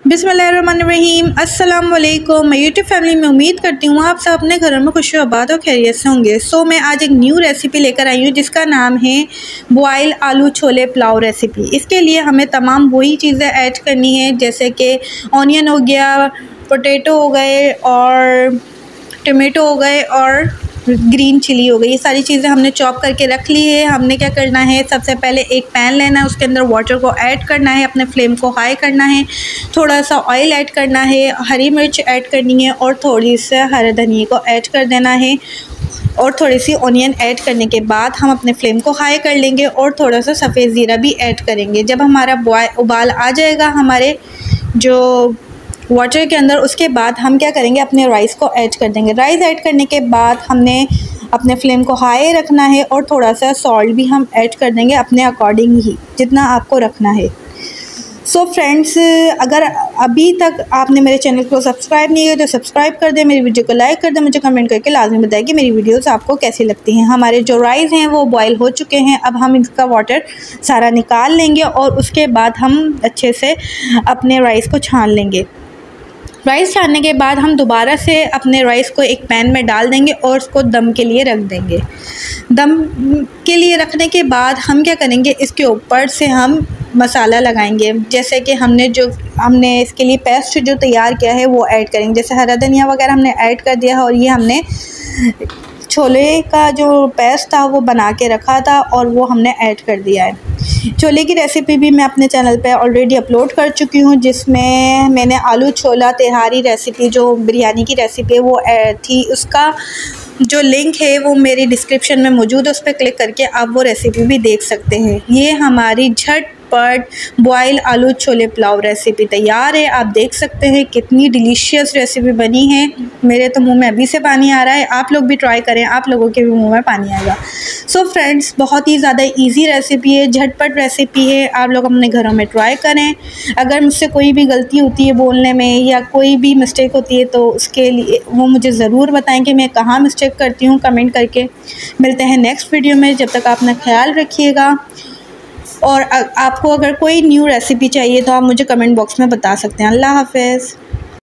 बिस्मिल्लाहिर्रहमानिर्रहीम। अस्सलाम वालेकुम। मैं यूट्यूब फैमिली में उम्मीद करती हूँ आप सब अपने घरों में खुश आबाद और खैरियत से होंगे। मैं आज एक न्यू रेसिपी लेकर आई हूँ जिसका नाम है बॉयल आलू छोले पुलाव रेसिपी। इसके लिए हमें तमाम वही चीज़ें ऐड करनी है जैसे कि ऑनियन हो गया, पोटैटो हो गए और टमाटो हो गए और ग्रीन चिली हो गई। ये सारी चीज़ें हमने चॉप करके रख ली है। हमने क्या करना है, सबसे पहले एक पैन लेना है, उसके अंदर वाटर को ऐड करना है, अपने फ्लेम को हाई करना है, थोड़ा सा ऑयल ऐड करना है, हरी मिर्च ऐड करनी है और थोड़ी सी हरे धनिए को ऐड कर देना है और थोड़ी सी ऑनियन ऐड करने के बाद हम अपने फ्लेम को हाई कर लेंगे और थोड़ा सा सफ़ेद ज़ीरा भी ऐड करेंगे। जब हमारा उबाल आ जाएगा हमारे जो वाटर के अंदर, उसके बाद हम क्या करेंगे, अपने राइस को ऐड कर देंगे। राइस ऐड करने के बाद हमने अपने फ्लेम को हाई रखना है और थोड़ा सा सॉल्ट भी हम ऐड कर देंगे अपने अकॉर्डिंग ही, जितना आपको रखना है। फ्रेंड्स, अगर अभी तक आपने मेरे चैनल को सब्सक्राइब नहीं किया तो सब्सक्राइब कर दें, मेरी वीडियो को लाइक कर दें, मुझे कमेंट करके लाजमी बताएं कि मेरी वीडियोस आपको कैसी लगती हैं। हमारे जो राइस हैं वो बॉयल हो चुके हैं। अब हम इसका वाटर सारा निकाल लेंगे और उसके बाद हम अच्छे से अपने राइस को छान लेंगे। राइस छानने के बाद हम दोबारा से अपने राइस को एक पैन में डाल देंगे और उसको दम के लिए रख देंगे। दम के लिए रखने के बाद हम क्या करेंगे, इसके ऊपर से हम मसाला लगाएंगे। जैसे कि हमने इसके लिए पेस्ट जो तैयार किया है वो ऐड करेंगे। जैसे हरा धनिया वगैरह हमने ऐड कर दिया है और ये हमने छोले का जो पेस्ट था वो बना के रखा था और वो हमने ऐड कर दिया है। छोले की रेसिपी भी मैं अपने चैनल पे ऑलरेडी अपलोड कर चुकी हूँ, जिसमें मैंने आलू छोला तिहारी रेसिपी जो बिरयानी की रेसिपी है वो थी। उसका जो लिंक है वो मेरी डिस्क्रिप्शन में मौजूद है, उस पर क्लिक करके आप वो रेसिपी भी देख सकते हैं। ये हमारी झटपट बॉयल आलू छोले पुलाव रेसिपी तैयार है। आप देख सकते हैं कितनी डिलीशियस रेसिपी बनी है। मेरे तो मुंह में अभी से पानी आ रहा है। आप लोग भी ट्राई करें, आप लोगों के भी मुंह में पानी आएगा। फ्रेंड्स, बहुत ही ज़्यादा इजी रेसिपी है, झटपट रेसिपी है। आप लोग अपने घरों में ट्राई करें। अगर मुझसे कोई भी गलती होती है बोलने में या कोई भी मिस्टेक होती है तो उसके लिए वो मुझे ज़रूर बताएं कि मैं कहाँ मिस्टेक करती हूँ, कमेंट करके। मिलते हैं नेक्स्ट वीडियो में। जब तक आप अपना ख्याल रखिएगा और आपको अगर कोई न्यू रेसिपी चाहिए तो आप मुझे कमेंट बॉक्स में बता सकते हैं। अल्लाह हाफ़िज़।